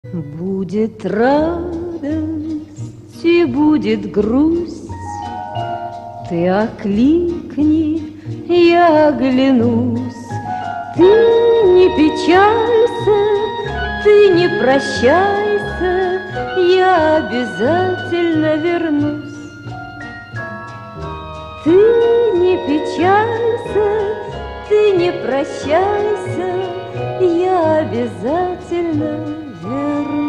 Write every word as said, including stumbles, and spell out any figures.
Будет радость и будет грусть, ты окликни, я оглянусь. Ты не печалься, ты не прощайся, я обязательно вернусь. Ты не печалься, ты не прощайся, я обязательно вернусь.